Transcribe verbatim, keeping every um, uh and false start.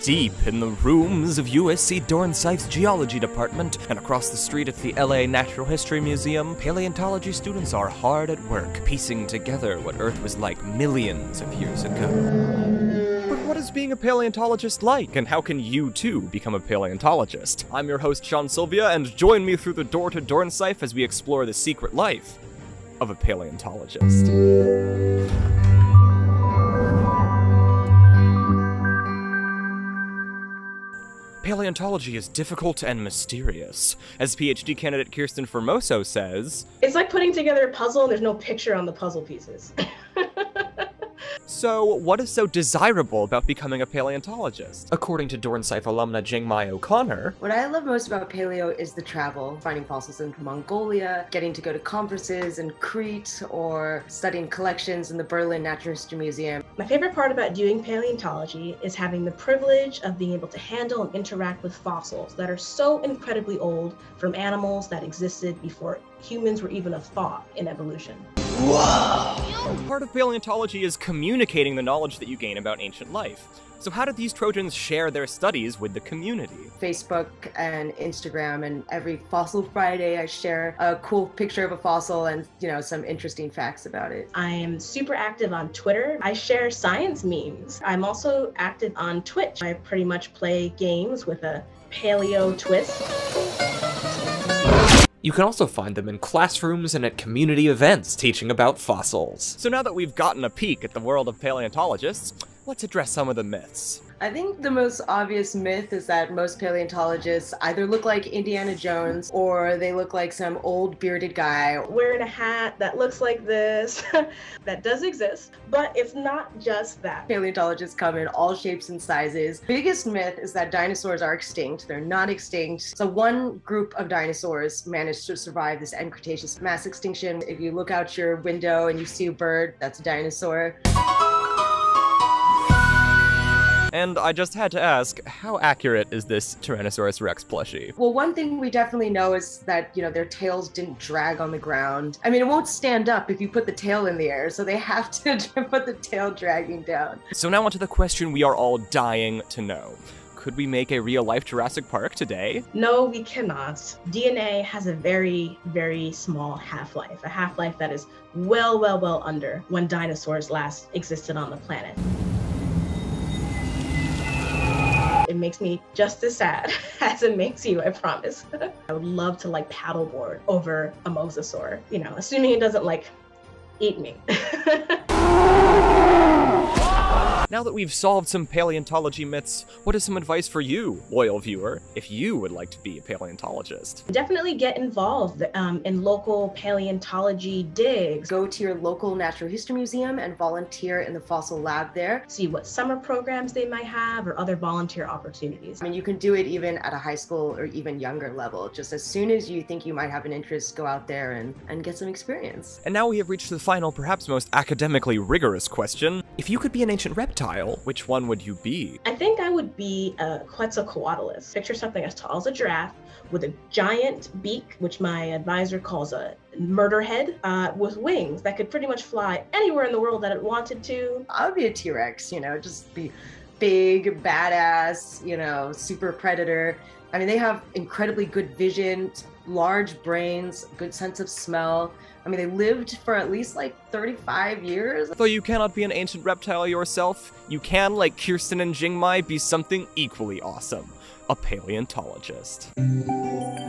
Deep in the rooms of U S C Dornsife's geology department and across the street at the L A Natural History Museum, paleontology students are hard at work, piecing together what Earth was like millions of years ago. But what is being a paleontologist like, and how can you too become a paleontologist? I'm your host, Sean Silvia, and join me through the door to Dornsife as we explore the secret life of a paleontologist. Paleontology is difficult and mysterious. As PhD candidate Kiersten Formoso says, it's like putting together a puzzle and there's no picture on the puzzle pieces. So, what is so desirable about becoming a paleontologist? According to Dornsife alumna Jingmai O'Connor, what I love most about paleo is the travel, finding fossils in Mongolia, getting to go to conferences in Crete, or studying collections in the Berlin Natural History Museum. My favorite part about doing paleontology is having the privilege of being able to handle and interact with fossils that are so incredibly old from animals that existed before humans were even a thought in evolution. Whoa! Part of paleontology is communicating the knowledge that you gain about ancient life. So how did these Trojans share their studies with the community? Facebook and Instagram, and every Fossil Friday I share a cool picture of a fossil and, you know, some interesting facts about it. I am super active on Twitter. I share science memes. I'm also active on Twitch. I pretty much play games with a paleo twist. You can also find them in classrooms and at community events teaching about fossils. So now that we've gotten a peek at the world of paleontologists, let's address some of the myths. I think the most obvious myth is that most paleontologists either look like Indiana Jones or they look like some old bearded guy wearing a hat that looks like this. That does exist, but it's not just that. Paleontologists come in all shapes and sizes. Biggest myth is that dinosaurs are extinct. They're not extinct. So one group of dinosaurs managed to survive this end Cretaceous mass extinction. If you look out your window and you see a bird, that's a dinosaur. And I just had to ask, how accurate is this Tyrannosaurus Rex plushie? Well, one thing we definitely know is that, you know, their tails didn't drag on the ground. I mean, it won't stand up if you put the tail in the air, so they have to put the tail dragging down. So now onto the question we are all dying to know. Could we make a real-life Jurassic Park today? No, we cannot. D N A has a very, very small half-life, a half-life that is well, well, well under when dinosaurs last existed on the planet. It makes me just as sad as it makes you, I promise. I would love to like paddleboard over a mosasaur, you know, assuming it doesn't like eat me. Now that we've solved some paleontology myths, what is some advice for you, loyal viewer, if you would like to be a paleontologist? Definitely get involved um, in local paleontology digs. Go to your local natural history museum and volunteer in the fossil lab there. See what summer programs they might have or other volunteer opportunities. I mean, you can do it even at a high school or even younger level. Just as soon as you think you might have an interest, go out there and, and get some experience. And now we have reached the final, perhaps most academically rigorous question. If you could be an ancient reptile, which one would you be? I think I would be a Quetzalcoatlus. Picture something as tall as a giraffe with a giant beak, which my advisor calls a murder head, uh, with wings that could pretty much fly anywhere in the world that it wanted to. I'll be a T-Rex, you know, just be big, badass, you know, super predator. I mean, they have incredibly good vision, large brains, good sense of smell. I mean, they lived for at least like thirty-five years. Though you cannot be an ancient reptile yourself, you can, like Kiersten and Jingmai, be something equally awesome. A paleontologist.